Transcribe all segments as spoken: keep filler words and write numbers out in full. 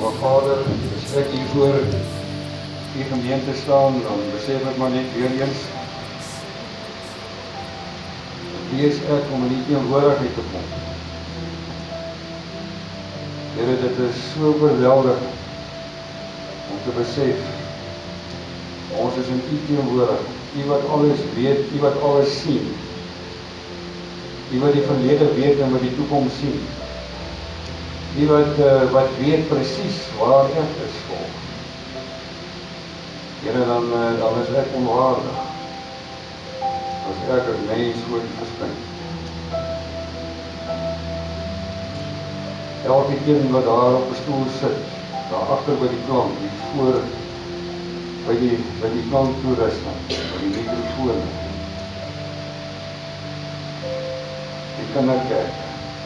maar Vader, as ek hier voor die gemeente staan, dan besef ek maar net weer eens, wie is ek om in die teenwoordigheid te kom? Here, dit is so oorweldigend om te besef, ons is in U teenwoordig, U wat alles weet, U wat alles sien, U wat die verlede weet en wat die toekoms sien, U wat, uh, wat weet presies waar ek is voor. Here, dan, uh, dan is ek onwaardig, as ek as mens voor U verskyn. Elke een wat daar op die stoel sit, daar agter by die klank, die voor, by die, by die klanktoerusting, by die microfoon, die kinderkerk.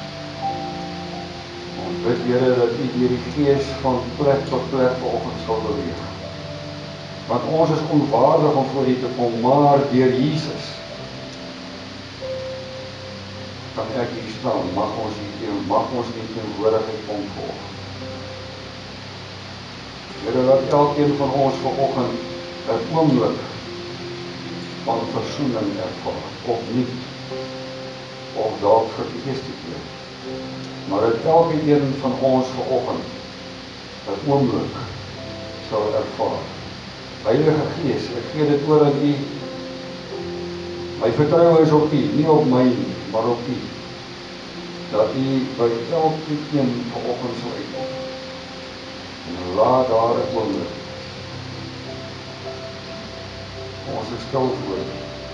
Ons bid, Here, dat U deur die Gees van plek tot plek vanoggend sal beweeg. Want ons is onwaardig om voor U te kom, maar deur Jesus kan ek hier staan, mag ons hier, mag ons nie teenwoordigheid kom volg. Here, dat elkeen van ons vanoggend 'n oomblik van versoening ervaar, of nie, of dalk vir die eerste keer. Maar dat elke een van ons vanoggend 'n oomblik sal ervaar. Heilige Gees, ek gee dit oor aan U. My vertroue is op U, nie op my nie, maar op U. Dat U by elke een vanoggend sal uitkom. En laat daar 'n oomblik. Ons is stil voor U.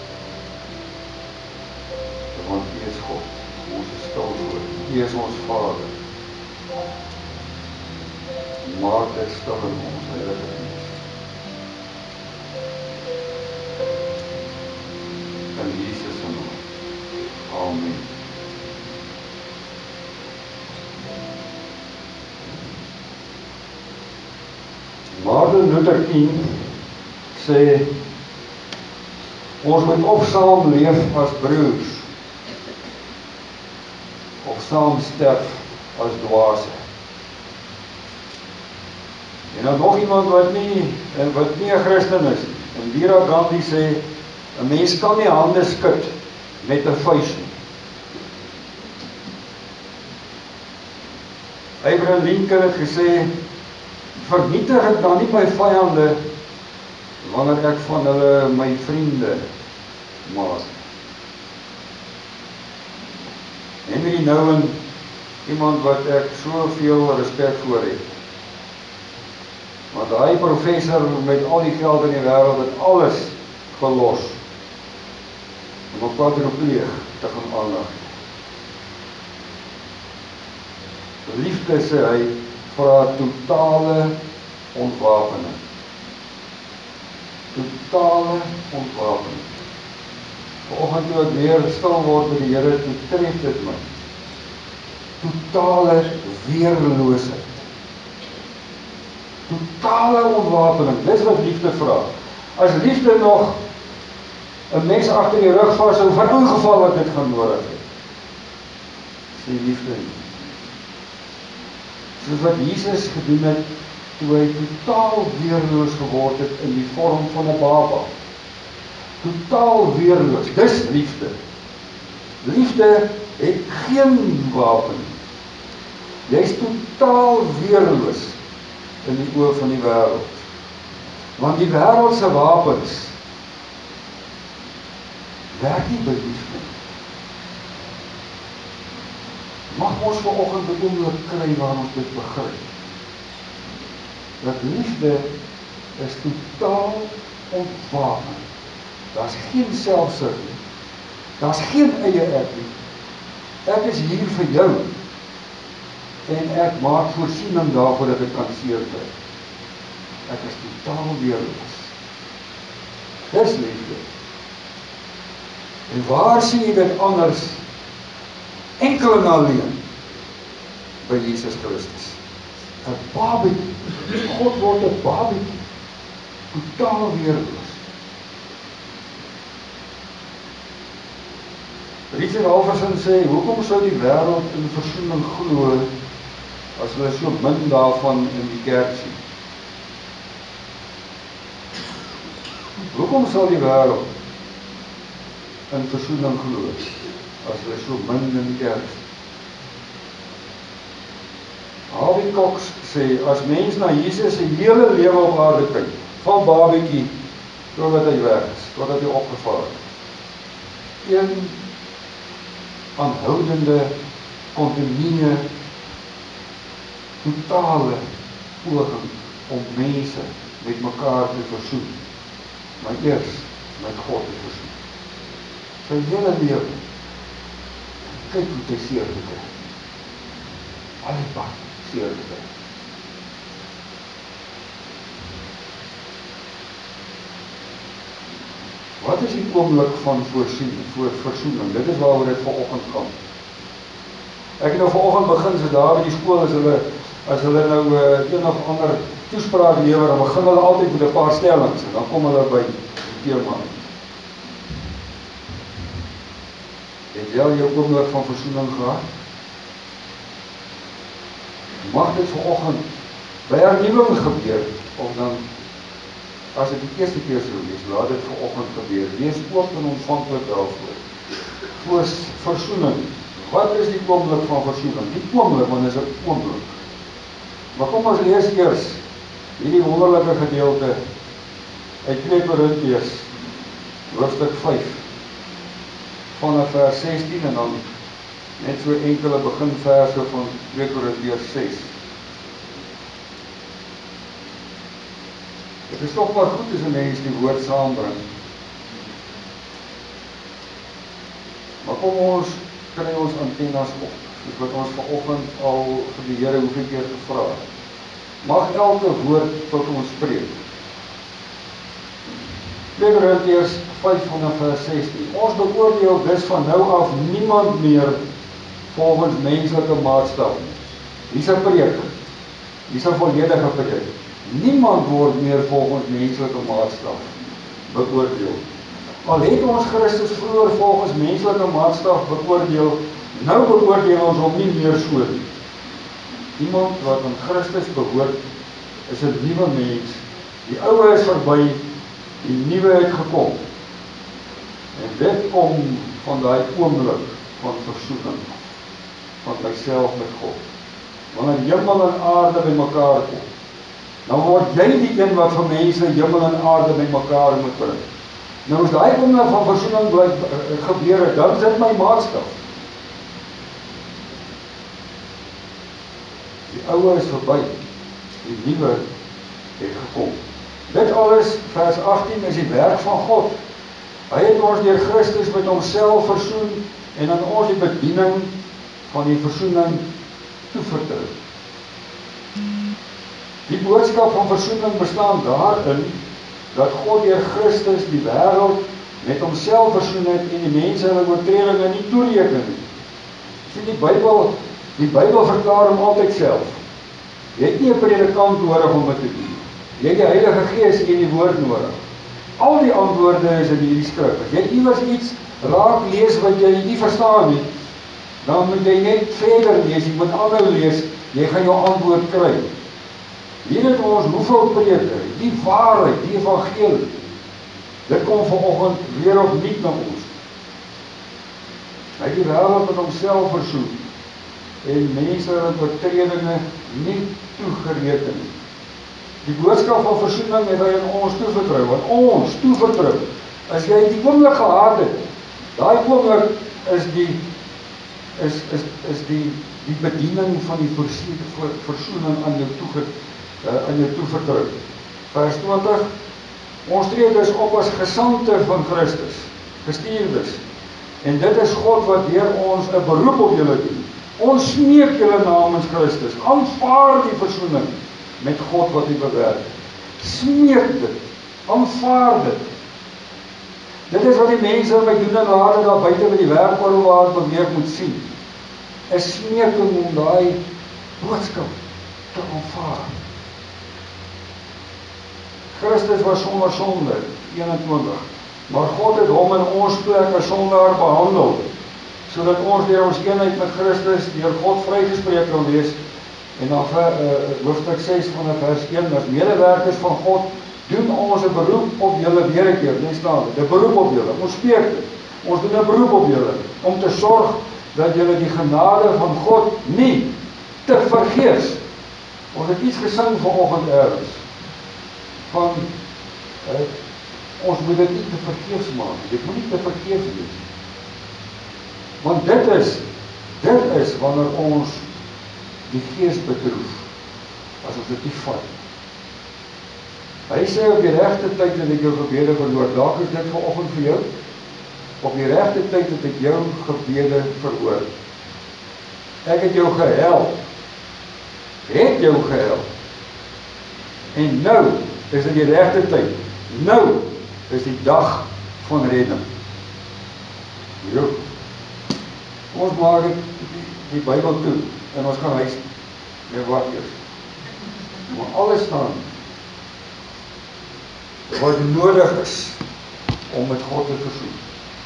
Want U is God. Ons is stil voor U. U is ons Vader. Maak dit stil in ons, Heilige Gees. In Jesus se naam. Amen. Martin Luther King sê, ons moet of saam leef as broers, of saam sterf as dwaase. En dan nog iemand wat nie, wat nie 'n Christen is, en Indira Gandhi sê, 'n mens kan nie hande skud met 'n vuis nie. Abraham Lincoln het gesê, vernietig ek dan nie my vyande, wanneer ek van hulle my vriende maak. Henry Nouwen, iemand wat ek soveel respek voor het, want hy professor met al die geld in die wêreld het alles gelos om 'n quadripleeg te gaan aanleg. Liefde, sê hy, vra totale ontwapening. Totale ontwapening. Vanoggend toe ek weer stil word by die Here, toe tref dit my. Totale weerloosheid. Totale ontwapening. Dis wat liefde vra. As liefde nog 'n mens agter die rug vashou van ingeval wat dit gaan nodig het, sê liefde nie. Soos wat Jesus gedoen het, toe hy totaal weerloos geword het in die vorm van 'n baba. Totaal weerloos, dis liefde. Liefde het geen wapen. Jy is totaal weerloos in die oë van die wêreld. Want die wêreld se wapens werk nie by liefde. Mag ons vanoggend 'n oomblik kry waar ons dit begryp. Dat liefde is totaal ontwapen. Daar's geen selfsug nie. Daar's geen eie ek nie. Ek is hier vir jou. En ek maak voorsiening daarvoor dat ek kan seer kry. Ek is totaal weerloos. Dis liefde. En waar sien jy dit anders? Enkel en alleen by Jesus Christus. 'n Babatjie. God word 'n babatjie. Totaal weerloos. Richard Halverson sê, hoekom sou die wêreld in versoening glo as hulle so min daarvan in die kerk sien? Hoekom sal die wêreld in versoening glo, as hulle so min in die kerk sien? Harvey Cox sê, as mens na Jesus se hele lewe op aarde kyk, van babietjie, totdat hy weg is, totdat hy opgevaar het, een aanhoudende, kontinue, totale poging om mense met mekaar te versoen, maar eers met God te versoen. Sy hele lewe, kyk hoe hy seer gekry. Al die pad seer gekry. Wat is die oomblik van voorsiening, voor versoening? Dit is waaroor dit vanoggend gaan. Ek het nou vanoggend begin, so daar by die skool, as hulle, as hulle nou uh, een of ander toespraak lewer, dan begin hulle altyd met 'n paar stellings, en dan kom hulle by die tema. Het jy al jou oomblik van versoening gehad? Mag dit vanoggend by hernuwing gebeur, of dan, as dit die eerste keer sou wees, laat dit vanoggend gebeur. Wees oop en ontvanklik daarvoor. Voor versoening. Wat is die oomblik van versoening? Die oomblik, want is 'n oomblik. Maar kom ons lees eers hierdie wonderlike gedeelte uit twee Korintiërs, hoofstuk vyf, vanaf vers sestien en dan net so enkele beginverse van twee Korintiërs ses. Het is toch maar goed as 'n mens die woord saambring. Maar kom ons kry ons antennes op, soos wat ons vanoggend al vir die Here hoeveel keer gevra het. Mag elke woord tot ons spreek. twee Korintiërs vyf vanaf vers sestien. Ons beoordeel dus van nou af niemand meer volgens menslike maatstaf. Hier's 'n preek. Hier's 'n volledige preek. Niemand word meer volgens menslike maatstaf beoordeel. Al het ons Christus vroeër volgens menslike maatstaf beoordeel, nou beoordeel ons hom nie meer so nie. Iemand wat aan Christus behoort, is 'n nuwe mens. Die ou is verby, die nuwe het gekom. En dit kom van daai oomblik van versoening, van myself met God. Wanneer hemel en aarde by mekaar kom, dan word jy die een wat vir mense hemel en aarde by mekaar moet bring. Nou as daai oomblik van versoening bly gebeur het, dan is dit my maatstaf. Die ou is verby, die nuwe het gekom. Dit alles, vers agttien, is die werk van God. Hy het ons deur Christus met homself versoen en aan ons die bediening van die versoening toevertrou. Die boodskap van versoening bestaan daarin dat God deur Christus die wêreld met homself versoen het en die mense hulle oortredinge nie toereken nie. Sien die Bybel, die Bybel verklaar hom altyd self. Jy het nie 'n predikant nodig om dit te doen. Jy het die Heilige Gees en die woord nodig. Al die antwoorde is in hierdie skrif. As jy iewers iets raak lees wat jy nie verstaan nie, dan moet jy net verder lees, jy moet aanhou lees, jy gaan jou antwoord kry. Hier het ons hoeveel preke, die waarheid, die evangelie. Dit kom vanoggend weer opnuut na ons. Hy het die wêreld met homself versoen en mense het oortredinge nie toegereken nie. Die boodskap van versoening het hy aan ons toevertrou, want ons toevertrou. As jy die oomblik gehad het, daai oomblik is die is is is die die bediening van die versoening aan jou toevertrou. Uh, aan jou toevertrou. Vers twintig, ons tree dus op as gesandte van Christus, gestuurdes, en dit is God wat deur ons 'n beroep op julle doen. Ons smeek julle namens Christus, aanvaar die versoening met God wat u bewerk. Smeek dit, aanvaar dit. Dit is wat die mense in my doen en lade daar buite by die werkkoor waar beweeg moet sien. 'n Smeeking om daai boodskap te aanvaar. Christus was sonder sonde, eenentwintig, maar God het hom in ons plek as sondaar behandel, sodat ons deur ons eenheid met Christus deur God vrygespreek kan wees En dan uh, hoofstuk ses van vers een, as medewerkers van God, doen ons 'n beroep op julle weer 'n keer, net staan dit, 'n beroep op julle, ons spreek dit, ons doen 'n beroep op julle, om te sorg dat julle die genade van God nie te vergeefs. Ons het iets gesing vanoggend ergens, van, uh, ons moet dit nie te vergeefs maak, dit moet nie te vergeefs wees. Want dit is, dit is wanneer ons die gees bedroef, as ons dit nie vat. Hy sê op die regte tyd het ek jou gebede verhoor, dalk is dit vanoggend vir jou, op die regte tyd het ek jou gebede verhoor. Ek het jou gehelp, het jou gehelp, en nou is dit die regte tyd, nou is die dag van redding. Jo. Ons maak die, die Bybel toe, en ons gaan huis, nee wat eers, maar alles staan, wat nodig is, om met God te versoen.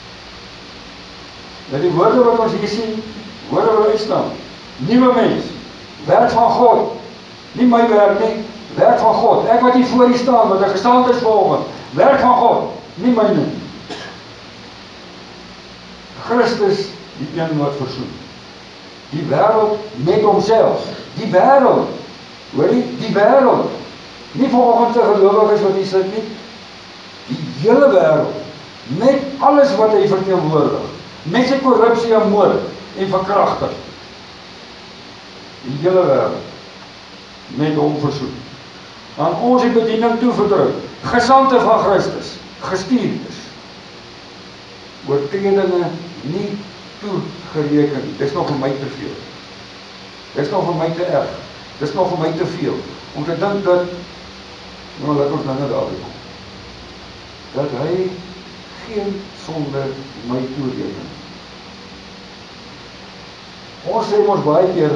Nou die woorde wat ons hier sien, woorde wat uitstaan, nieuwe mens, werk van God, nie my werk nie, werk van God, ek wat hier voor hier staan, wat ek gestaan is volgend, werk van God, nie my nie. Christus, die een wat versoen. Die wêreld met homself. Die wêreld, hoor jy, die wêreld, nie vanoggend se gelowiges wat hier sit nie, die hele wêreld, met alles wat hy verteenwoordig, met sy korrupsie en moord en verkrachting. Die hele wêreld, met hom versoen. Aan ons die bediening toevertrou, gesandte van Christus, gestuurd is, oortredinge nie toegereken, dis nog vir my te veel. Dis nog vir my te erg. Dis nog vir my te veel. Om te dink dat, nou laat ons dinge daarby kom, dat hy geen sonde my toereken. Ons sê ons baie keer,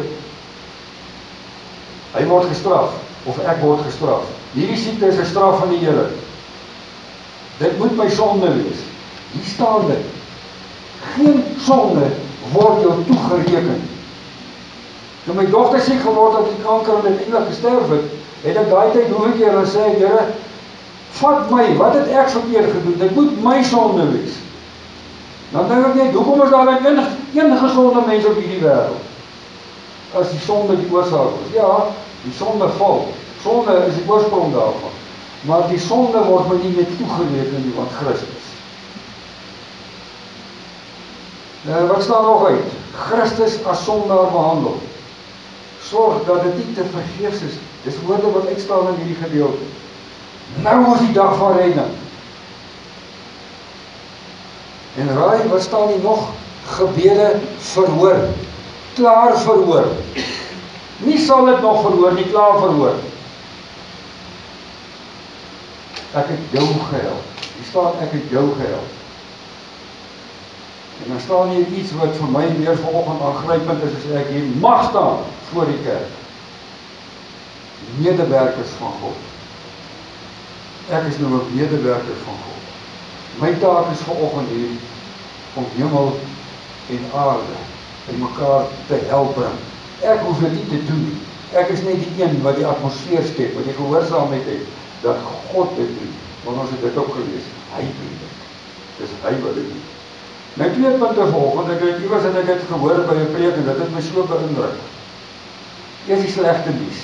hy word gestraf, of ek word gestraf. Hierdie siekte is 'n straf van die Here. Dit moet my sonde wees. Hier staan dit. Geen sonde word jou toegereken. Toe my dogter siek geword het, die kanker en uiteindelik gesterf het, het ek daai tyd hoeveel keer en sê, Here, vat my, wat het ek verkeerd gedoen? Dit moet my sonde wees. Dan dink ek net, hoekom is daar enige, enige sonde mens op hierdie wêreld? As die sonde die oorsaak is. Ja, die sonde val. Sonde is die oorsprong daarvan. Maar die sonde word my nie net toegereken nie, want Christus. Nou, wat staan nog uit? Christus as sondaar behandel. Sorg dat dit nie te vergeefs is. Dis woorde wat uitstaan in hierdie gedeelte. Nou is die dag van redding. En raai, wat staan hier nog? Gebede verhoor. Klaar verhoor. Nie sal dit nog verhoor, nie klaar verhoor. Ek het jou gehelp. Hier staan, ek het jou gehelp. En dan staan hier iets wat vir my weer vanoggend aangrypend is, as ek hier mag staan voor die kerk. Medewerkers van God. Ek is nou 'n medewerker van God. My taak is vanoggend hier om hemel en aarde in mekaar te help bring. Ek hoef dit nie te doen nie. Ek is net die een wat die atmosfeer skep, wat die gehoorsaamheid het, dat God dit doen. Want ons het dit ook gelees. Hy doen dit. Dis hy wat dit doen. My twee punte vanoggend, ek het iewers en ek het gehoor by 'n preek en dit het my so beïndruk. Eers die slegte nuus.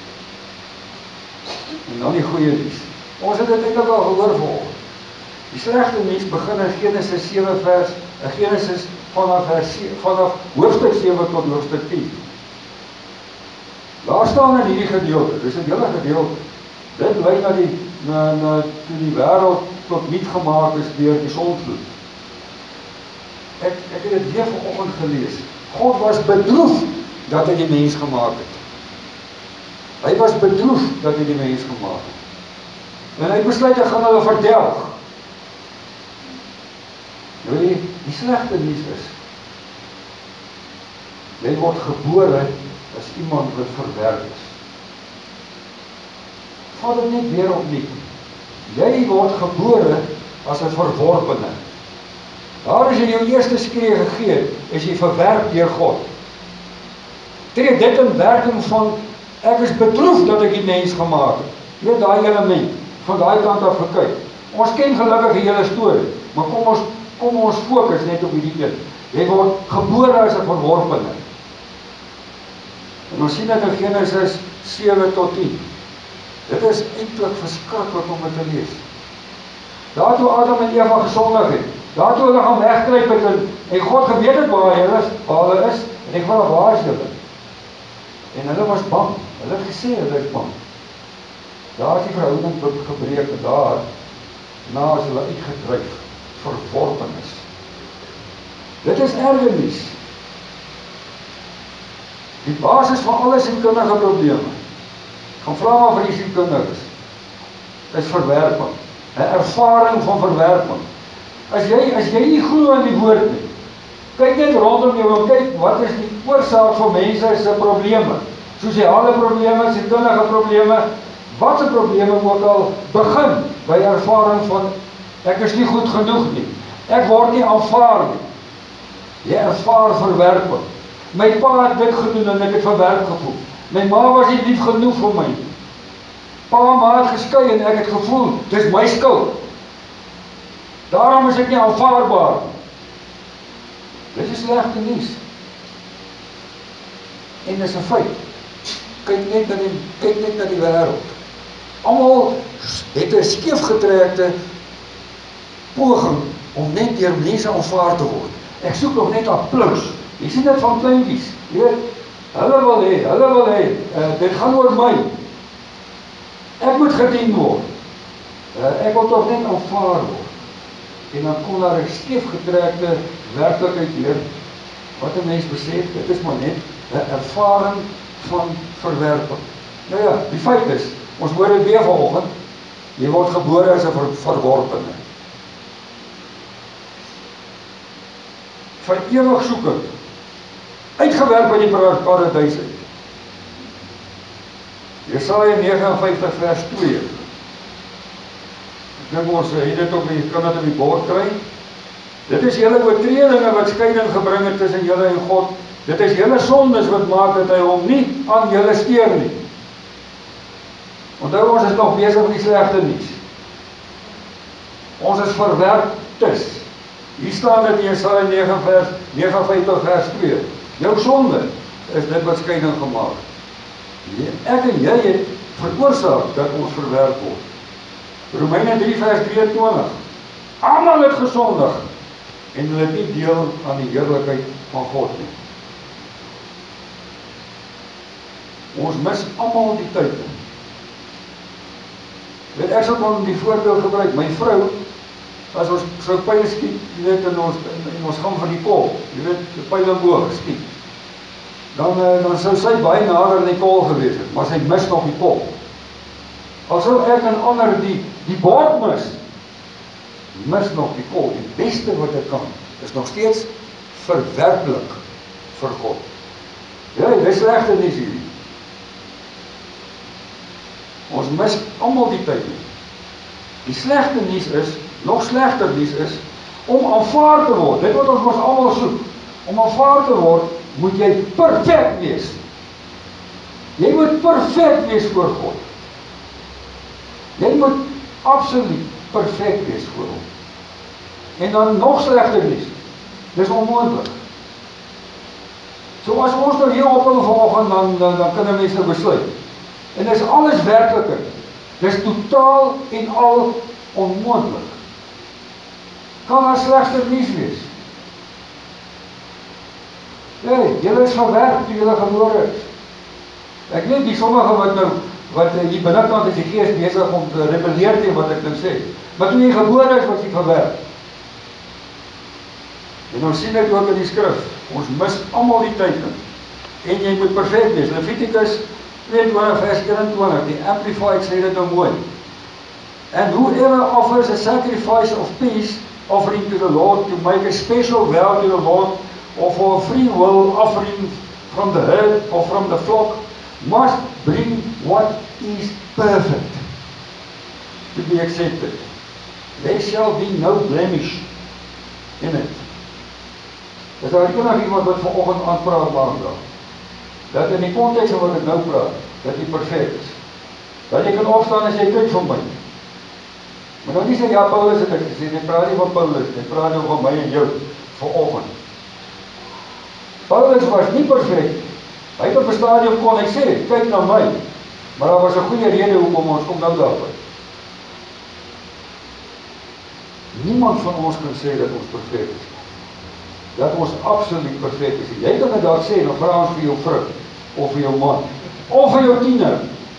En dan die goeie nuus. Ons het dit eintlik al gehoor vanoggend. Die slegte nuus begin in Genesis sewe vers, in Genesis vanaf vers vanaf hoofstuk sewe tot hoofstuk tien. Daar staan in hierdie gedeelte, dis 'n hele gedeelte. Dit lei na die na na toe die wêreld tot niet gemaak is deur die sondvloed. Ek ek het dit weer vanoggend gelees. God was bedroef dat hy die mens gemaak het. Hy was bedroef dat hy die mens gemaak het. En hy besluit hy gaan hulle verdelg. Nou die, die slegte nuus is, jy word gebore as iemand wat verwerp is. Vat dit net weer opnieuw. Jy word gebore as 'n verworpene. Daar is in jou eerste skree gegee, is jy verwerp deur God. tree dit in werking van, ek is betroef dat ek die mens gemaak het. Jy weet daai element, van daai kant af gekyk. Ons ken gelukkig die hele storie, maar kom ons, kom ons fokus net op hierdie een. Jy word gebore as 'n verworpene. En ons sien dit in Genesis sewe tot tien. Dit is eintlik verskriklik om dit te lees. Daar toe Adam en Eva gesondig het, daar toe hulle gaan wegkruip het en, en God geweet het waar hulle is, waar hulle is, en ek wil waar is hulle? En hulle was bang, hulle het gesê hulle is bang. Daar is die verhouding gebreek en daar, na is hulle uitgedryf, verworpenis. Dit is ergernis. Die basis van alle sielkundige probleme, gaan vra maar vir die sielkundiges, is verwerping. 'n Ervaring van verwerping. As jy, as jy nie glo in die woord nie, kyk net rondom jou en kyk wat is die oorsaak van mense se probleme. Sosiale probleme, sielkundige probleme, wat se probleme ook al begin by ervaring van ek is nie goed genoeg nie. Ek word nie aanvaar nie. Jy ervaar verwerping. My pa het dit gedoen en ek het verwerp gevoel. My ma was nie lief genoeg vir my. Pa en ma het geskei en ek het gevoel, dis my skuld. Daarom is ek nie aanvaarbaar. Dit is slegte nuus. En dis 'n feit. Kyk net na die, kyk net na die wêreld. Almal het 'n skeefgetrekte poging om net deur mense aanvaar te word. Ek soek nog net applaus. Jy sien dit van kleintjies. Jy weet, hulle wil hê, hulle wil hê, uh, dit gaan oor my. Ek moet gedien word. Uh, ek wil tog net aanvaar word. En dan kom daar 'n skeefgetrekte werklikheid hier, wat 'n mens besef, dit is maar net 'n ervaring van verwerping. Nou ja, die feit is, ons hoor dit weer vanoggend, jy word gebore as 'n ver, verworpene. Vir ewig soekend, uitgewerp by die paradys uit. Jesaja nege en vyftig vers twee. Ek dink ons het dit op die, kan dit op die bord kry. Dit is julle oortredinge wat skeiding gebring het tussen julle en God. Dit is julle sondes wat maak dat hy hom nie aan julle steur nie. Onthou, ons is nog besig met die slegte nuus. Ons is verwerptes. Hier staan dit in Jesaja nege vers nege en vyftig vers twee. Jou sonde is dit wat skeiding gemaak. Ek en jy het veroorsaak dat ons verwerp word. Romeine drie vers drieëntwintig. Almal het gesondig en hulle het nie deel aan die heerlikheid van God nie. Ons mis almal die tyd. Weet, ek sal dan die voorbeeld gebruik. My vrou, as ons so pyle skiet, jy weet, en ons, en ons gaan vir die kol, jy weet, die pyle en boog skiet, dan, dan sou sy baie nader in die kol gewees het, maar sy mis nog die kol. Al sou ek en ander die, die bord mis, mis nog die kol. Die beste wat ek kan, is nog steeds verwerplik vir God. Ja, dit is slegte nuus hierdie. Ons mis almal die tyd nie. Die slegte nuus is, nog slegter nuus is, om aanvaar te word. Dit wat ons mos almal soek. Om aanvaar te word, moet jy perfek wees. Jy moet perfek wees voor God. Jy moet absoluut perfek wees voor hom. En dan nog slegter nuus. Dis onmoontlik. So as ons nou hier ophou vanoggend, dan, dan, dan kan 'n mens nou besluit. En dis alles werklikheid. Dis totaal en al onmoontlik. Kan daar slegter nuus wees? Nee, julle is verwerp toe julle gebore is. Ek weet die sommige wat nou, wat hier binnekant is die gees besig om te rebelleer teen wat ek nou sê. Maar toe jy gebore is, was jy verwerp. En ons sien dit ook in die skrif. Ons mis almal die tyd in. En jy moet perfek wees. Levitikus tweeëntwintig vers eenentwintig, die Amplified sê dit nou mooi. And whoever offers a sacrifice of peace offering to the Lord to make a special vow to the Lord, or for a free will offering from the herd or from the flock, must bring what is perfect to be accepted. There shall be no blemish in it. Is daar enig iemand wat vanoggend aanpraat maak? dat in die konteks wat ek nou praat, dat jy perfek is. Dat jy kan opstaan en sê, kyk vir my. Maar nou nie sê, ja, Paulus het ek gesê, nie praat nie van Paulus, nie praat nie van my en jou, vanoggend. Paulus was nie perfek. Hy het op 'n stadium kon hy sê, kyk na my. Maar daar was 'n goeie rede hoekom ons kom nou daarby. Niemand van ons kan sê dat ons perfek is. Dat ons absoluut perfek is. Jy kan dit daar sê, dan vra ons vir jou vrou, of vir jou man, of vir jou tiener.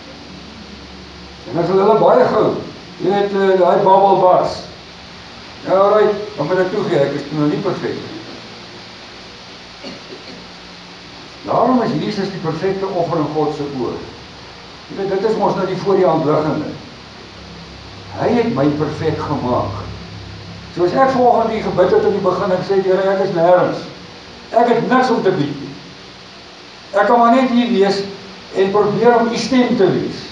En as hulle baie gou, jy weet, uh, die babbel bars. Ja, alright, dan moet ek toegee, ek is nou nie perfek. Daarom is Jesus die perfekte offer in God se oë. Jy weet, dit is ons nou die voor die hand liggende. Hy het my perfek gemaak. Soos ek vanoggend hier gebid het in die begin, ek sê, Here, ek is nêrens. Ek het niks om te bied nie. Ek kan maar net hier wees en probeer om u stem te wees.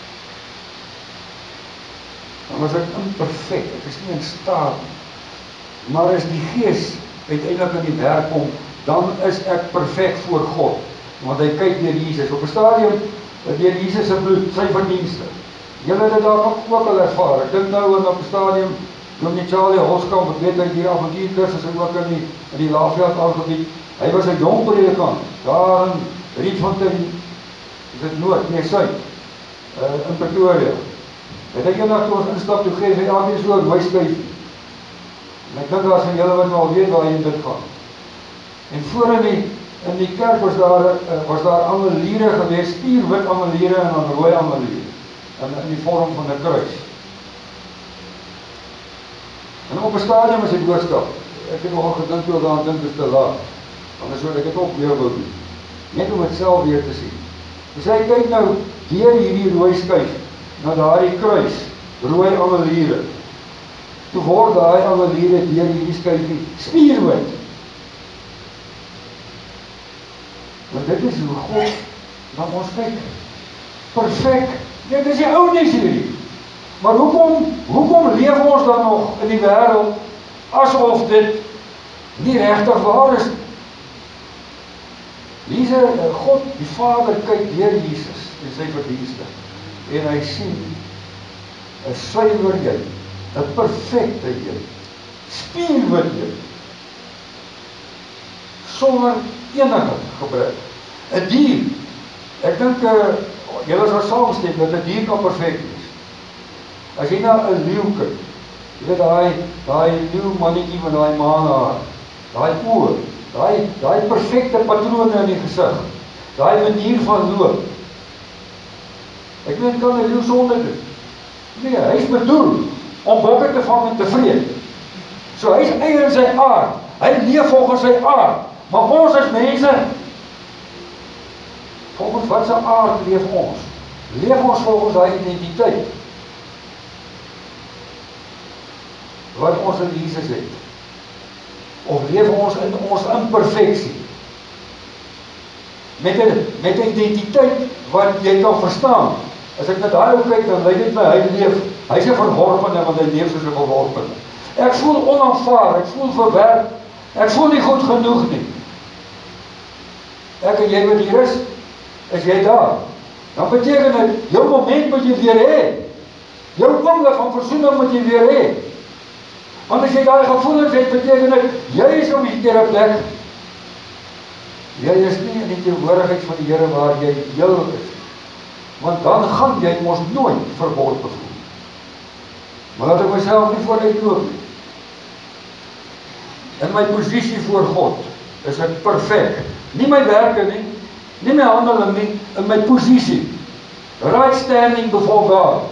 Dan was ek imperfek, ek is nie in staat nie. Maar as die Gees uiteindelik in die werk kom, dan is ek perfek voor God. Want hy kyk deur Jesus. Op 'n stadium, deur Jesus se bloed, sy verdienste. Julle het dit daar ook al ervaar. Ek dink nou in op 'n stadium, Dominee Charlie Hoskamp, ek weet dat hier avontuurkursus en ook in die, in die Laagveld aangebied. Hy was 'n jong predikant, daar in Rietfontein, is dit noord, nee, suid, uh, in Pretoria. Het ek eendag toe ons instap, toe geef hy elkeen so 'n mooi skyfie. En ek dink daar is van julle wat nou al weet waar hy dit gaan. En voor in die, in die kerk was daar, uh, was daar angeliere gewees, spierwit angeliere en dan rooi angeliere, in, in die vorm van 'n kruis. En op 'n stadium as ek doorstap, ek het nogal gedink toe daaraan dink is te laat, anders sou ek dit ook weer wil doen, net om het self weer te sien. Dus hy kyk nou deur hierdie rooi skyf, na daardie kruis, rooi angeliere. Toe word daai angeliere deur hierdie skyfie spierwit. Want dit is hoe God na ons kyk. Perfek. Dit is die ou nies hierdie. Maar hoekom, hoekom leef ons dan nog in die wêreld asof dit nie regtig waar is? Jesus, God, die Vader kyk deur Jesus en sy verdienste. En hy sien 'n suiwerheid, 'n perfekteheid, spierwitheid, sonder enige gebrek. 'n Dier, ek dink, uh, julle sal saamstem dat 'n dier kan perfek wees. As jy na 'n leeu kyk, jy weet daai, daai leeu mannetjie met daai maanhaar, daai oë, daai, daai perfekte patrone in die gesig, daai manier van loop. Ek weet, kan 'n leeu sonder doen. Nee, hy is bedoel om bokke te vang en te vreet. So hy is eie in sy aard. Hy leef volgens sy aard. Maar ons as mense, volgens wat sy aard leef ons? Leef ons volgens daai identiteit wat ons in Jesus het? Of leef ons in ons imperfeksie? Met 'n met 'n identiteit wat jy kan verstaan. As ek met daai ou kyk, dan lyk dit my, hy leef, hy's 'n verworpene, want hy leef soos 'n verworpene. Ek voel onaanvaar, ek voel verwerp, ek voel nie goed genoeg nie. Ek en jy wat hier is, is jy daar. Dan beteken dit, jou moment moet jy weer hê. Jou oomblik van versoening moet jy weer hê. Want as jy daai gevoelens het, beteken dit, jy is op die verkeerde plek. Jy is nie in die teenwoordigheid van die Here waar jy heel is. Want dan gaan jy mos nooit verborgen voel. Maar laat ek myself nie vooruit loop nie. In my posisie voor God is ek perfek. Nie my werke nie, nie my handeling nie, in my posisie. Right standing before God.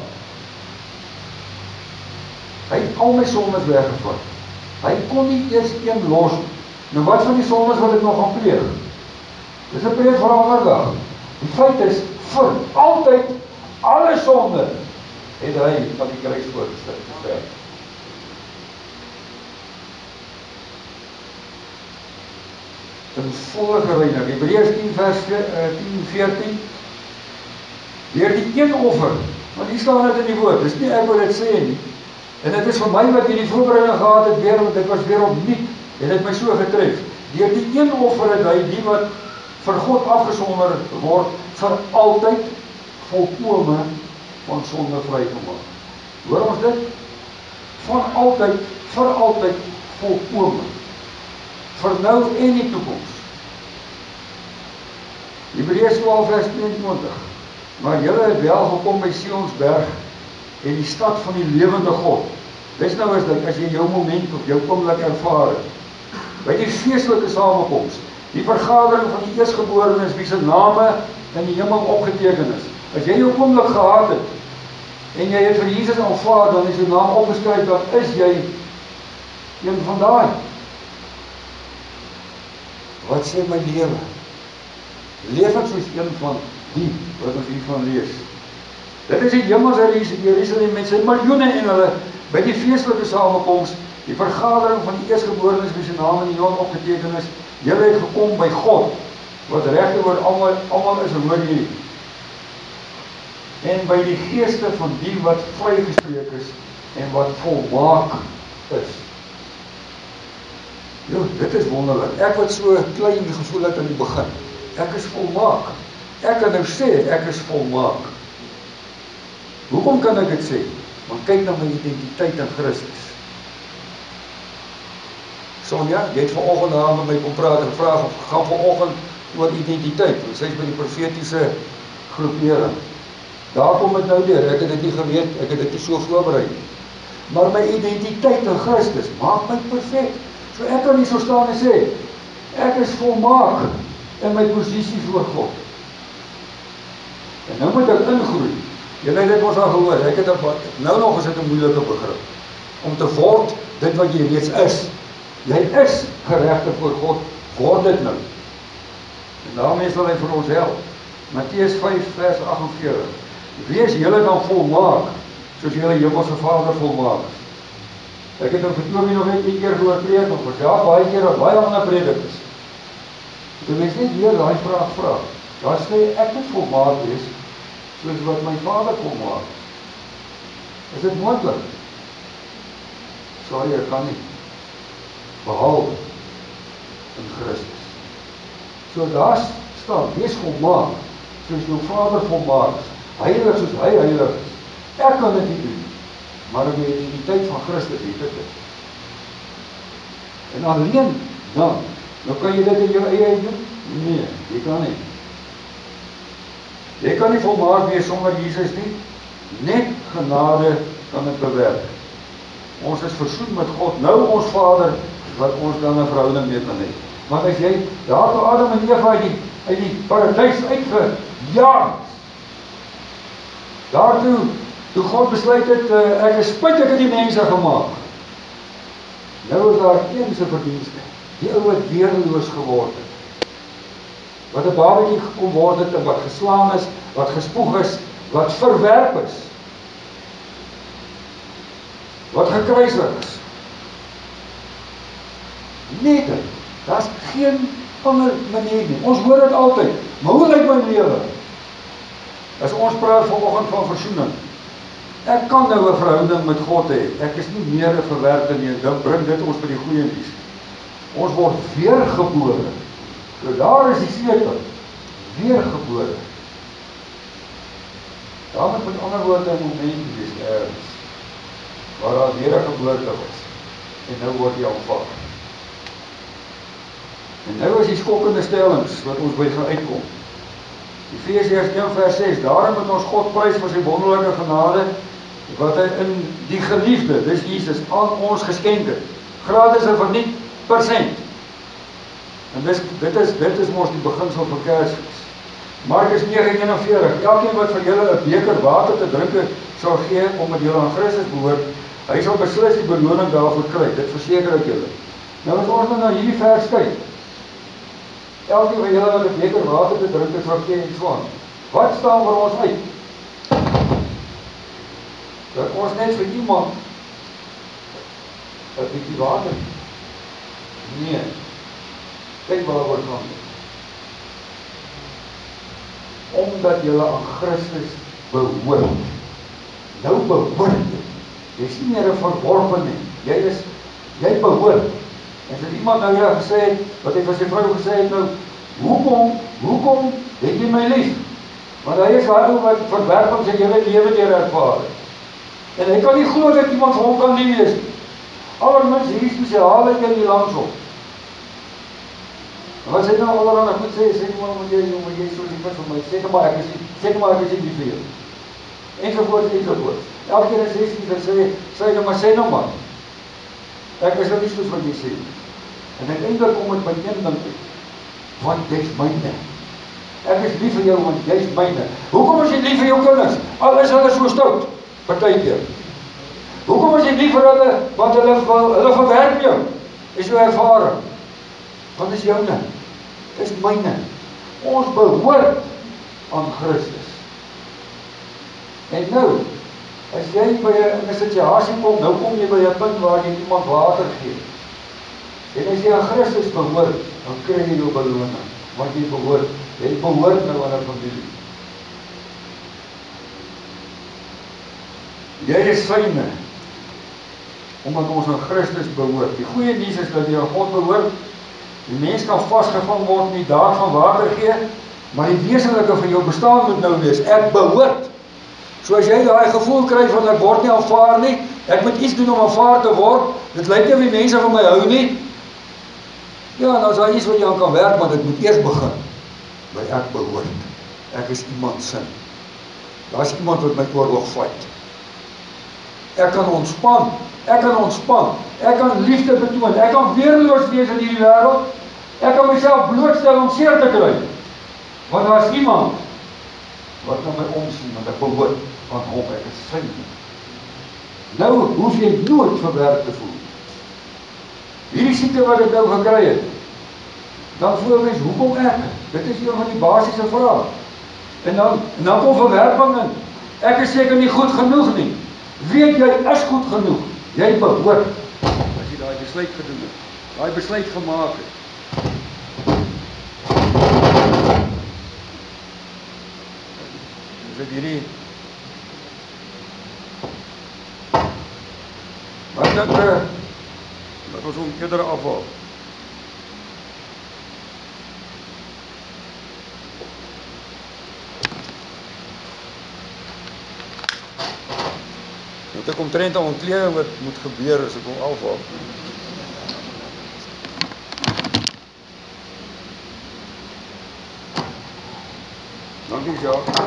Hy het al my sondes weggevat. Hy kon nie eers een los. Nou wat van die sondes wat ek nog gaan pleeg? Dis 'n preek vir 'n ander dag. Die feit is, vir altyd, alle sonde, het hy van die kruis voorgestel. In volle gereinig, Hebreërs tien vers tien veertien, deur die een offer, want hier staan dit in die woord, dis nie ek wat dit sê nie, en dit is vir my wat hierdie voorbereiding gehad het, weer, want dit was weer opnuut, en het my so getref, deur die een offer het hy die wat vir God afgesonder word, vir altyd volkome van sonde vrygemaak. Hoor ons dit? Van altyd, vir altyd volkome. Vir nou en die toekoms. Hebreërs twaalf vers tweeëntwintig. Maar julle het wel gekom by Sionsberg en die stad van die lewende God. Dis nou is dit, as jy jou moment of jou oomblik ervaar het, by die feestelike samekoms, die vergadering van die eerstgeborenes wie se name in die hemel opgeteken is. As jy jou oomblik gehad het en jy het vir Jesus aanvaar, dan is jou naam opgeskryf, dan is jy een van daai. Wat sê my lewe? Leef ek soos een van die wat ons hiervan lees. Dit is die hemelse Jerusalem met sy miljoene engele by die feestelike samekoms, die vergadering van die eerstgeborenes wie se naam in die hemel opgeteken is. Julle het gekom by God, wat regte oor almal, almal is, hoor hierdie. En by die geeste van die wat vrygespreek is en wat volmaak is. Jo, dit is wonderlik. Ek wat so klein gevoel het in die begin. Ek is volmaak. Ek kan nou sê, ek is volmaak. Hoekom kan ek dit sê? Want kyk na my identiteit in Christus. Sonja, jy het vanoggend daar met my kom praat en vraag of gaan vanoggend oor identiteit. Want sy is by die profetiese groepering. Daar kom het nou deur. Ek het dit nie geweet, ek het dit nie so voorberei. Maar my identiteit in Christus maak my perfek. So ek kan nie so staan en sê, ek is volmaak in my posisie voor God. En nou moet ek ingroei. Julle het dit ons al gehoor, ek het er, nou nog is dit 'n moeilike begrip. Om te word dit wat jy reeds is. Jy is geregtig voor God, word dit nou. En daarmee sal hy vir ons help. Matteus vyf vers agt en veertig. Wees julle dan volmaak, soos julle hemelse Vader volmaak is. Ek het nou vir Toby nog net een keer gehoor preek, of ja, baie keer op baie ander predikers. Toe mens net weer daai vraag vra. Daar sê ek moet volmaak wees, soos wat my Vader volmaak is. Is dit moontlik? Sorry, ek kan nie. Behalwe in Christus. So daar staan, wees volmaak, soos jou Vader volmaak is. Heilig soos hy heilig is. Ek kan dit nie doen, maar in die identiteit van Christus het dit. En alleen dan, nou kan jy dit in jou eie doen? Nee, jy kan nie. Jy kan nie volmaak wees sonder Jesus nie. Net genade kan dit bewerk. Ons is versoen met God, nou ons Vader, wat ons dan 'n verhouding mee kan hê. Maar as jy daar toe Adam en Eva uit die, uit die paradys uitgejaag, daartoe, toe God besluit het, uh, ek is spyt ek het die mense gemaak. Nou is daar een se verdienste, die ou wat weerloos geword het. Wat 'n babatjie gekom word het, en wat geslaan is, wat gespoeg is, wat verwerp is. Wat gekruisig is. Nee, dit, daar is geen ander manier nie. Ons hoor dit altyd, maar hoe lyk my lewe? As ons praat vanoggend van versoening, ek kan nou 'n verhouding met God hê, ek is nie meer 'n verwerper nie, dan bring dit ons by die goeie nuus. Ons word weergebore, so daar is die sleutel, weergebore. Daar moet met ander woorde 'n moment wees, ergens, waar daar weer 'n geboorte was, en nou word jy aanvaar. En nou is die skokkende stellings, wat ons by gaan uitkom. Efesiërs een vers ses, daarom moet ons God prys vir sy wonderlike genade, wat hy in die geliefde, dis Jesus, aan ons geskenk het. Gratis en verniet persent. En dis, dit is, dit is mos die beginsel van Kersfees. Markus negen eenenveertig, elkeen wat vir julle 'n beker water te drinke sal gee, omdat julle aan Christus behoort, hy sal beslis die beloning daarvoor kry, dit verseker ek julle. Nou as ons nou na hierdie vers kyk, elkeen van julle wat 'n beker water te drinke sal gee en swaan, wat staan vir ons uit? Dat ons net vir iemand 'n bietjie water. Nee. Kyk waar word gaan. Omdat julle aan Christus behoort. Nou behoort jy. Jy is nie meer 'n verworpen nie. Jy is, jy behoort. En as iemand nou ja gesê het, wat hy vir sy vrou gesê het nou, hoekom Hoekom het jy my lief? Want hy is daar wat verwerping sy hele lewe deur ervaar. En hy kan nie glo dat iemand vir hom kan lief wees. Allermins hierdie spesiale in die langsom. Wat sê nou allerhande goed sê, sê maar moet jy, moet jy so lief vir my, sê maar ek is, sê maar ek is lief vir jou. Enzovoort, enzovoort. Elke keer as jy sê, sê nou maar, sê nou maar. Ek is nou nie soos wat jy sê. En uiteindelik kom het by een ding uit. Want jy is myne. Ek is lief vir jou, want jy is myne. Hoekom is jy lief vir jou kinders? Al is hulle so stout, partykeer. Hoekom is jy lief vir hulle, want hulle, hulle verwerp jou? Is jou ervaring. Want is joune. Is myne. Ons behoort aan Christus. En nou, as jy by een situasie kom, nou kom jy by een punt waar jy iemand water gee. En as jy aan Christus behoort, dan kry jy jou beloning. Want jy behoort, jy behoort nou aan 'n familie. Jy is syne, omdat ons aan Christus behoort. Die goeie nuus is dat jy aan God behoort. Die mens kan vasgevang word in die daad van water gee, maar die wesenlike van jou bestaan moet nou wees, ek behoort. So as jy daai gevoel kry van ek word nie aanvaar nie, ek moet iets doen om aanvaar te word, dit lyk nie of die mense van my hou nie, ja, nou is daar iets wat jy aan kan werk, maar dit moet eers begin, by ek behoort, ek is iemand sin, daar is iemand wat my oorlog fight, ek kan ontspan, ek kan ontspan, ek kan liefde betoon, ek kan weerloos wees in hierdie wêreld, ek kan myself blootstel om seer te kry, want daar is iemand, wat na my omsien, want ek behoort aan hom, ek is sy. Nou hoef jy nooit verwerp te voel. Hierdie siekte wat ek nou gekry het, dan voel mens, hoekom ek? Dit is een van die basiese vraag. En dan, en dan kom verwerping in. Ek is seker nie goed genoeg nie. Weet jy, is goed genoeg. Jy behoort, as jy daai besluit gedoen het, daai besluit gemaak het. Is dit hierdie wat dat uh, dat ons hom eerder afhaal. Want ek omtrent aan ontleding wat moet gebeur as ek hom afhaal. Dankie, Jacques.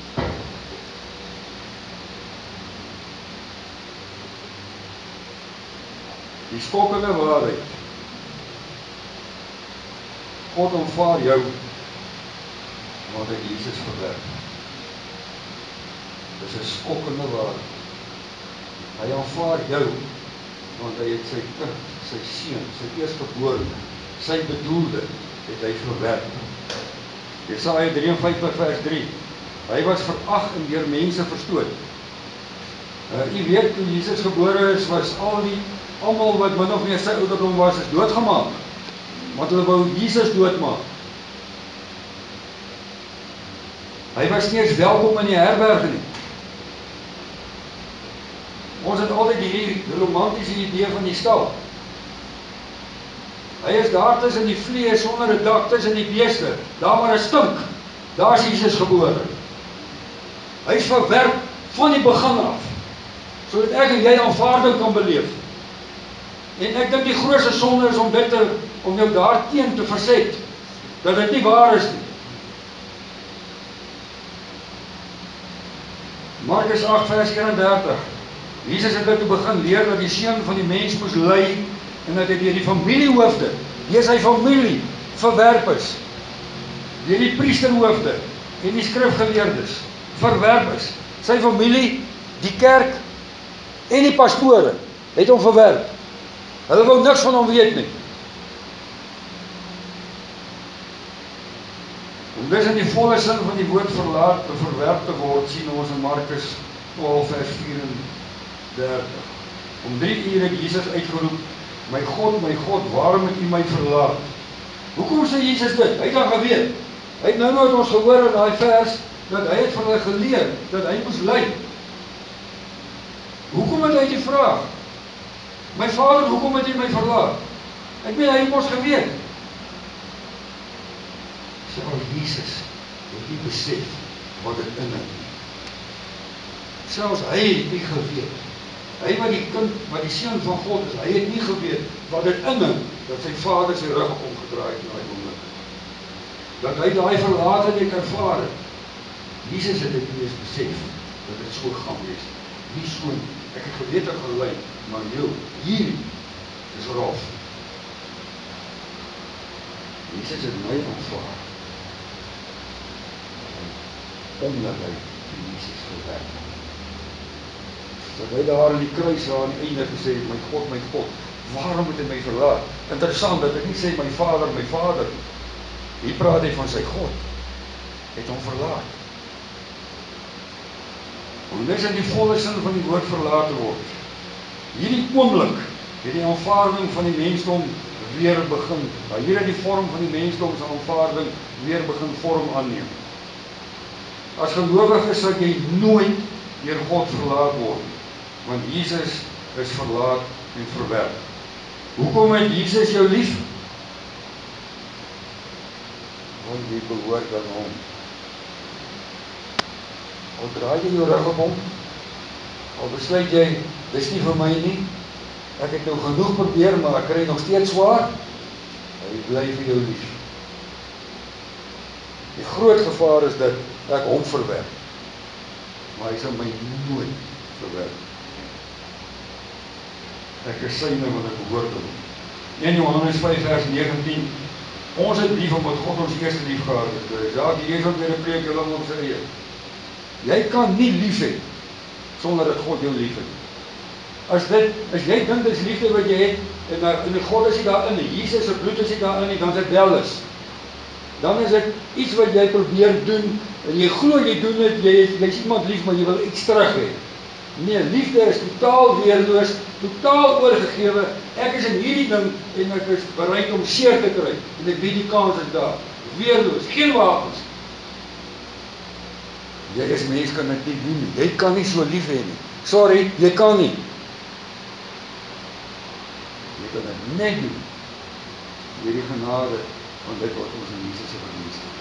Die skokkende waarheid. God aanvaar jou, want hy Jesus verwerp. Dit is 'n skokkende waarheid. Hy aanvaar jou, want hy het sy kind, sy seun, sy eerstgeborene, sy bedoelde, het hy verwerp. Jesaja drieënvyftig vers drie. Hy was verag en deur mense verstoot. Uh, u weet, toe Jesus gebore is, was al die almal wat min of meer sy ouderdom was, is doodgemaak. Want hulle wou Jesus doodmaak. Hy was nie eens welkom in die herberg nie. Ons het altyd hierdie romantiese idee van die stal. Hy is daar tussen die vlees, sonder 'n dak, tussen die beeste. Daar waar 'n stink, daar is Jesus gebore. Hy is verwerp van die begin af, sodat ek en jy aanvaarding kan beleef. En ek dink die grootste sonde is om dit te, om jou daarteen te verset, dat dit nie waar is nie. Markus agt vers eenendertig. Jesus het dit toe begin leer dat die seun van die mens moes ly en dat hy deur die familiehoofde, deur sy familie verwerp is. Deur die priesterhoofde en die skrifgeleerdes verwerp is. Sy familie, die kerk en die pastore het hom verwerp. Hulle wou niks van hom weet nie. Om dus in die volle sin van die woord verlaat, verwerp te word, sien ons in Markus twaalf vers vierendertig. Om drie uur het Jesus uitgeroep, my God, my God, waarom het u my verlaat? Hoekom sê Jesus dit? Hy het dan geweet. Hy het nou nooit ons gehoor in daai vers, dat hy het vir hulle geleer, dat hy moes ly. Hoekom het hy die vraag? My Vader, hoekom het hy my verlaat? Ek weet, hy het ons geweet. Selfs Jesus het nie besef wat dit inhoud nie. Selfs hy het nie geweet. Hy wat die kind, wat die seun van God is, hy het nie geweet wat dit inhoud, dat sy vader sy rug omgedraai het in daai oomblik. Dat hy daai verlateheid ervaar het. Jesus het dit nie eens besef, dat dit so gaan wees. Nie so, ek het geweet ek gelei, maar jou, hier is rof. Jesus het my aanvaar, omdat hy vir Jesus gewerk het. Dat hy daar in die kruis aan die einde gesê het, my God, my God, waarom het hy my verlaat? Interessant, dat ek nie sê my vader, my vader. Hier praat hy van sy God, het hom verlaat. En dis in die volle sin van die woord verlaat word. Hierdie oomblik het die aanvaarding van die mensdom weer begin. Hier het die vorm van die mensdom se aanvaarding weer begin vorm aanneem. As gelowige sal jy nooit deur God verlaat word, want Jesus is verlaat en verwerp. Hoekom het Jesus jou lief? Want jy behoort aan hom. Al draai jy jou rug op hom, al besluit jy, dis nie vir my nie, ek het nou genoeg probeer, maar ek kry nog steeds swaar, hy bly vir jou lief. Die groot gevaar is dat ek hom verwerp, maar hy sal my nooit verwerp. Ek is syne wat ek behoort aan hom. Eerste Johannes vyf vers negentien, ons het lief omdat God ons eerste lief gehad het. Ja, die is ook weer 'n preek, julle moet sê. Jy kan nie lief hê sonder dat God jou lief het. As dit, as jy dink dis liefde wat jy het, en, en God is nie daarin, Jesus se bloed is nie daarin, dan is dit welis. Dan is dit iets wat jy probeer doen, en jy glo jy doen dit, jy, jy is iemand lief, maar jy wil iets terug hê. Nee, liefde is totaal weerloos, totaal oorgegewe. Ek is in hierdie ding, en ek is bereid om seer te kry, en ek weet die kans is daar. Weerloos, geen wapens. Jy as mens kan dit nie doen nie. Jy kan nie so lief hê nie. Sorry, jy kan nie. Jy kan dit net doen deur die genade van dit wat ons in Jesus se verdienste het.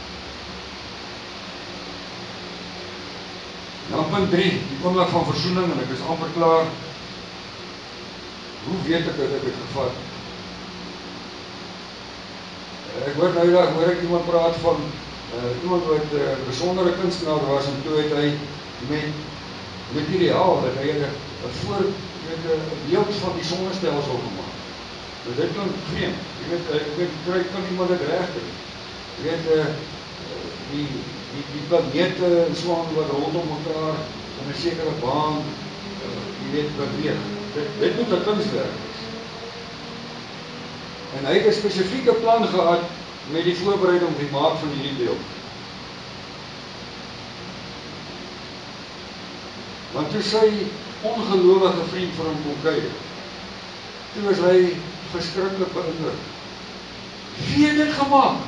Nou punt drie, die oomblik van versoening, en ek is amper klaar. Hoe weet ek dat ek het gevat? Ek hoor nou dag, hoor ek iemand praat van Uh, iemand wat 'n uh, besondere kunstenaar was, en toe het hy met materiaal, dat hy 'n voor, met 'n beeld van die sonnestelsel gemaak. Dus dit klink vreemd. Jy weet, ek weet, kry kan iemand dit reg doen. Jy weet, uh, die, die, die planete en so aan wat rondom mekaar in 'n sekere baan, uh, jy weet, beweeg. Dit, dit moet 'n kunswerk wees. En hy het 'n spesifieke plan gehad met die voorbereiding om die maak van hierdie beeld. Want toe sy ongelowige vriend vir hom kom kyk, toe was hy verskriklik beïndruk. Wie het dit gemaak?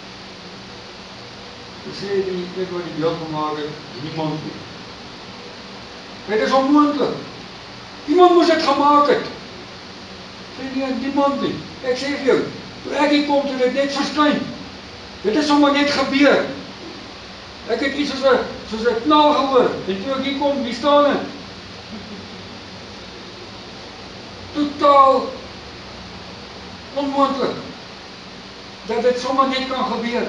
Toe sê die ek wat die beeld gemaak het, niemand nie. Dit is onmoontlik. Iemand moes dit gemaak het. Sê nie, niemand nie. Ek sê vir jou, toe ek hier kom, toe dit net verskyn. Dit is sommer net gebeur. Ek het iets soos 'n soos 'n knal gehoor, en toe ek hier kom, wie staan dit? Totaal onmoontlik dat dit sommer net kan gebeur.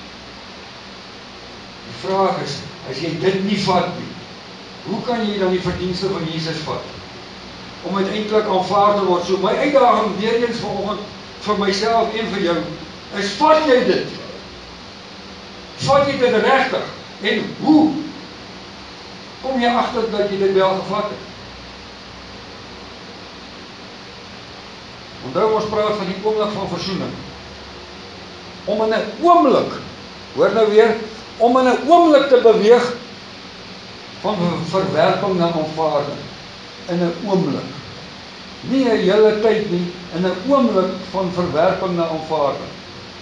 Die vraag is, as jy dit nie vat nie, hoe kan jy dan die verdienste van Jesus vat? Om uiteindelik aanvaar te word. So my uitdaging weer eens vanoggend vir myself en vir jou, is vat jy dit? Vat jy dit regtig? En hoe kom jy agter dat jy dit wel gevat het? Onthou ons praat van die oomblik van versoening. Om in 'n oomblik, hoor nou weer, om in 'n oomblik te beweeg van verwerping na aanvaarding. In 'n oomblik. Nie 'n hele tyd nie, in 'n oomblik van verwerping na aanvaarding.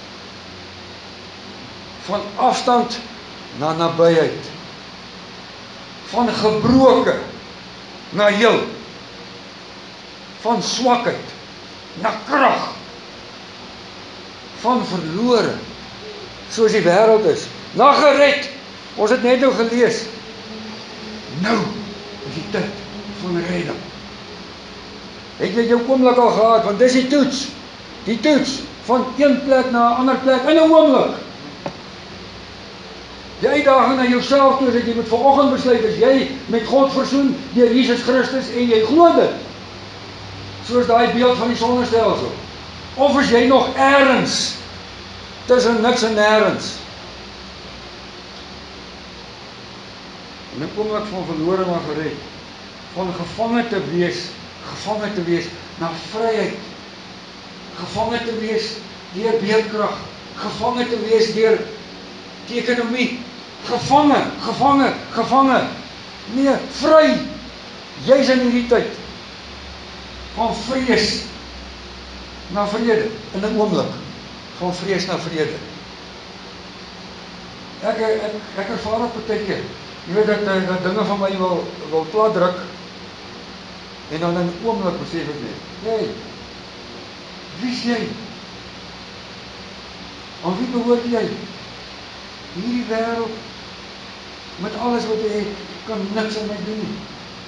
Van afstand na nabyheid. Van gebroke na heel. Van swakheid na krag. Van verlore soos die wêreld is. Na gered, ons het net nou gelees. Nou is die tyd van redding. Het jy jou oomblik al gehad, want dis die toets, die toets, van een plek na 'n ander plek, in 'n oomblik. Die uitdaging na jouself toe is dat jy moet vanoggend besluit, as jy met God versoen deur Jesus Christus en jy glo dit, soos daai beeld van die sonnestelsel, of is jy nog ergens tussen niks en nêrens? En 'n oomblik van verlore na gered, van gevange te wees, gevange te wees na vryheid, gevange te wees deur beerdkrag, gevange te wees deur die ekonomie, gevange, gevange, gevange, nee, vry, jy's in hierdie tyd, van vrees na vrede, in 'n oomblik, van vrees na vrede. Ek, ek, ek ervaar op baie keer, jy weet dat, dat dinge van my wil, wil plat druk, en dan in 'n oomblik besef ek net, hey, wie is jy? Aan wie behoort jy? Hierdie wêreld, met alles wat jy het, kan niks aan my doen nie.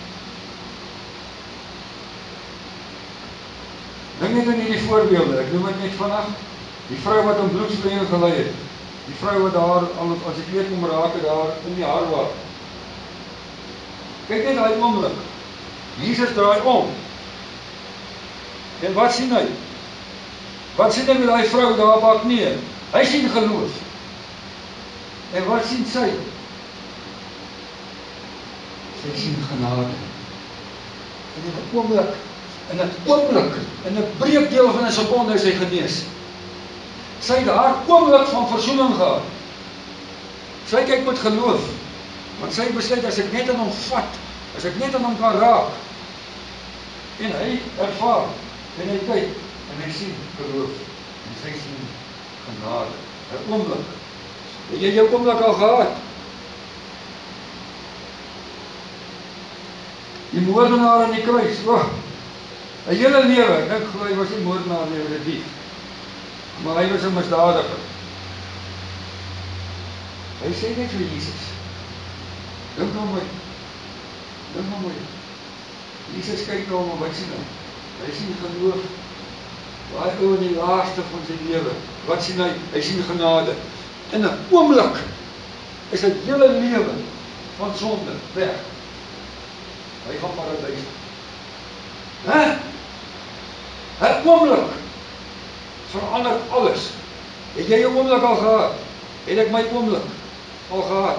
Dink net aan hierdie voorbeelde, ek noem dit net vanaf, die vrou wat aan bloedsvloeiing gelei het, die vrou wat daar, as ek weet kom raak het, daar in die haar was. Kyk net daai oomblik, Jesus draai om, en wat sien hy? Wat sien hy met daai vrou daar op haar knieë? Hy sien geloof. En wat sien sy? Sy sien genade. En in 'n oomblik, in 'n oomblik, in 'n breekdeel van 'n sekonde is hy genees. Sy het haar oomblik van verzoening gehad. Sy kyk met geloof, want sy besluit, as ek net aan hom vat, as ek net aan hom kan raak, en hy ervaar, en hy kyk, en hy sien geloof, en sy sien genade. 'n Oomblik. Het jy jou oomblik al gehad? Die moordenaar aan die kruis, oh, 'n hele lewe, ek dink glo hy was nie moordenaar nie, hy was 'n dief, maar hy was 'n misdadiger. Hy sê net vir Jesus, dink nou mooi, dink nou mooi, Jesus kyk na hom, en wat sien hy? Hy sien geloof, daai ou in die laaste van sy lewe, wat sien hy? Hy sien genade. In 'n oomblik is dit hele lewe van sonde weg. Hy gaan paradys. Hè? 'n Oomblik verander alles. Het jy jou oomblik al gehad? Het ek my oomblik al gehad?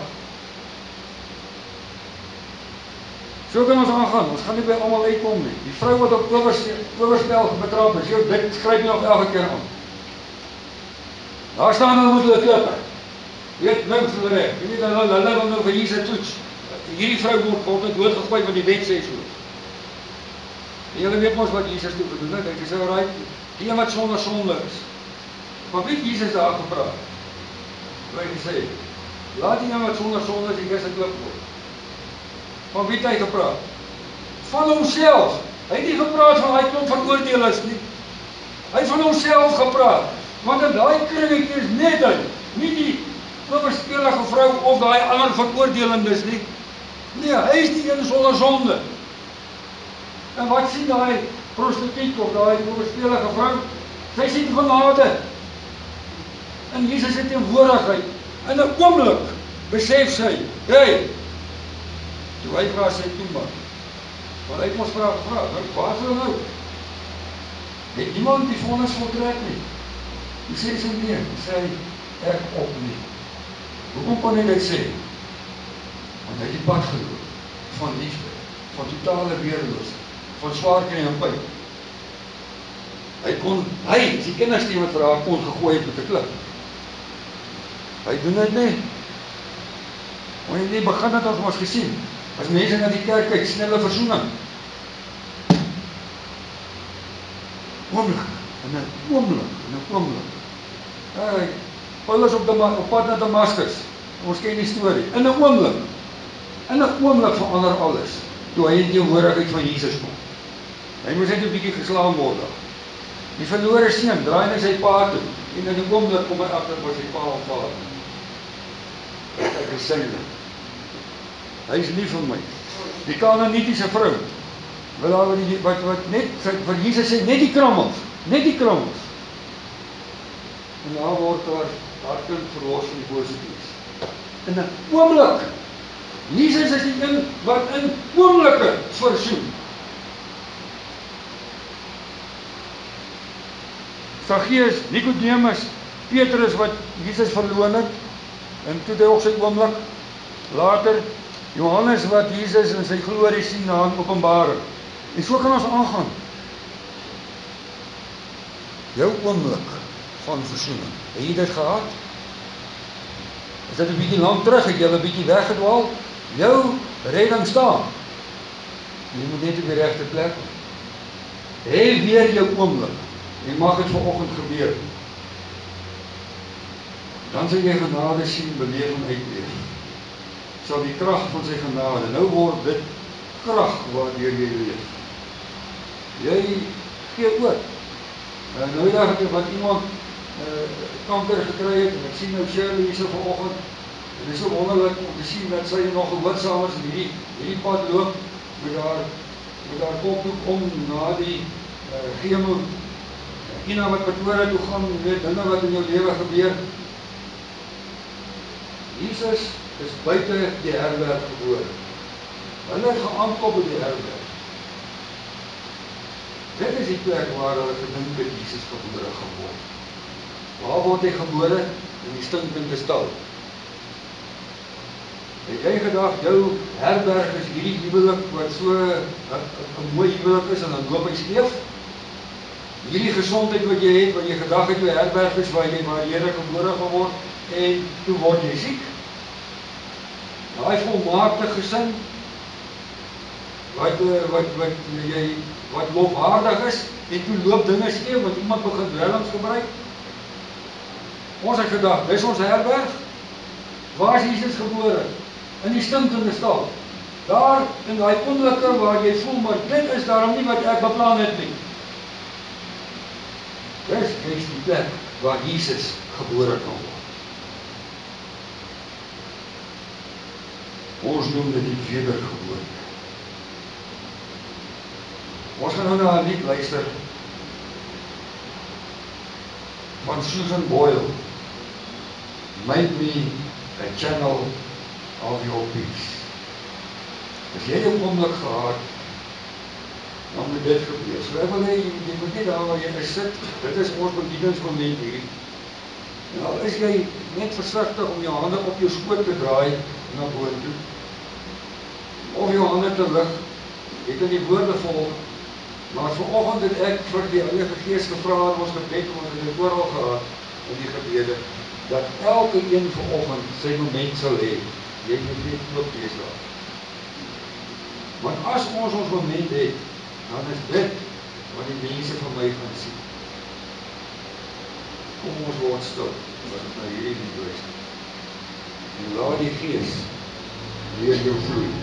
So kan ons aangaan, ons gaan nie by almal uitkom nie. Die vrou wat op oorspel betrap is, jou dit skryf nie op elke keer aan. Daar staan hulle moet hulle klip. Weet, niks hulle reg. Jy weet, hulle hulle wil nou vir Jesus toets. Hierdie vrou word word net doodgegooi, want die wet sê so. En julle weet mos wat Jesus toe bedoel het, hy sê, alraai, die een wat sonder sonde is. Maar wie het Jesus daar gepraat? Hoe hy gesê, laat die een wat sonder sonde is, die eerste klip word. Van wie het hy gepraat? Van homself. Hy het nie gepraat van hy klomp van oordeelers nie. Hy het van homself gepraat. Want in daai kringetjie is net hy, nie die owerspelige vrou of daai ander veroordelendes nie. Nee, hy is die een sonder sonde. En wat sien daai prostituut of daai owerspelige vrou? Sy sien genade. En Jesus se teenwoordigheid. In 'n oomblik besef sy, hey, toe hy vra sy toe maar, maar hy het ons vraag gevra, waar is hulle nou? Het niemand die vonnis voltrek nie? Hoe sê sy nee? Sê hy, ek op nie. Hoekom kon hy dit sê? Want hy het die pad geloop, van liefde, van totale weerloos, van swaar kry en pyn. Hy kon, hy, die kinderste wat vir haar kon gegooi het met 'n klip. Hy doen dit nie. Want in die begin het ons ons gesien, as mense na die kerk kyk, sien hulle verzoening. Oomblik, in 'n oomblik, in 'n oomblik. Hey, Paulus op, op pad na Damaskus, ons ken die storie, in 'n oomblik, in 'n oomblik verander alles, toe hy in die teenwoordigheid van Jesus kom. Hy moes net 'n bietjie geslaan word. Die verlore seun draai na sy pa toe, En in die oomblik kom my agter was die pa en vader. Ek is syne. Hy is lief vir my. Die Kanaanitiese vrou, wat daar wat, wat, wat net, wat Jesus sê, net die krammels, net die krammels. En daar word daar, daar kind verlos van die bose gees. In 'n oomblik, Jesus is die een wat in oomblikke versoen. Zacchaeus, Nicodemus, Petrus wat Jesus verloon het, en toe het hy ook sy oomblik, later, Johannes wat Jesus in sy glorie sien na in Openbaring. En so kan ons aangaan. Jou oomblik van versoening, het jy dit gehad? Is dit 'n bietjie lang terug, het jy 'n bietjie weggedwaal? Jou redding staan. Jy moet net op die regte plek. Hê weer jou oomblik. En mag het vanoggend gebeur. Dan sal jy genade sien, beleef en uitleef. Sal die krag van sy genade, nou word dit krag waardeur jy leef. Jy gee oor. Uh, nou dag wat iemand uh, kanker gekry het, en ek sien nou Shirley hier so vanoggend, en dit is so wonderlik om te sien dat sy nog gehoorsaam is en hierdie, hierdie pad loop met haar, met haar kopdoek om na die uh, chemo. Ina wat Pretoria toe gaan, weet dinge wat in jou lewe gebeur. Jesus is buite die herberg gebore. Hulle het geankop by die herberg. Dit is die plek waar hulle gedink het Jesus gebore gaan word. Waar word hy gebore? In die stinkende stal. Het jy gedacht, jou herberg is hierdie huwelik wat so 'n mooi huwelik is en dan loop hy skeef? Hierdie gesondheid wat jy het, wat jy gedag het, jou herberg is waar jy waar die Here gebore gaan word, en toe word jy siek. Daai volmaakte gesin, wat, wat, wat, jy, wat lofwaardig is, en toe loop dinge skeef, want iemand begin dwelms gebruik. Ons het gedag, dis ons herberg. Waar is Jesus gebore? In die stinkende stal. Daar, in die oomblikke waar jy voel, maar dit is daarom nie wat ek beplan het nie. Dis is die plek waar Jesus gebore kan word. Ons noem dit die wedergeboorte. Ons gaan nou na 'n lied luister van Susan Boyle. Make me a channel of your peace. As jy 'n oomblik gehad, dan moet dit gebeur. So ek wil hê, jy moet nie daar waar jy is sit, dit is ons bedieningsmoment hier. En al is jy net versigtig om jou hande op jou skoot te draai na boontoe, of jou hande te lig, jy kan die woorde volg, maar vanoggend het ek vir die Heilige Gees gevra in ons gebed, om ons het oral gehad in die gebede, dat elke een vanoggend sy moment sal hê. Jy moet nie loop wees daar. Want as ons ons moment het, dan is dit wat die mense van my gaan sien. Kom ons word stil, wat ons na hierdie lied luister. En laat die Gees weer jou vloei.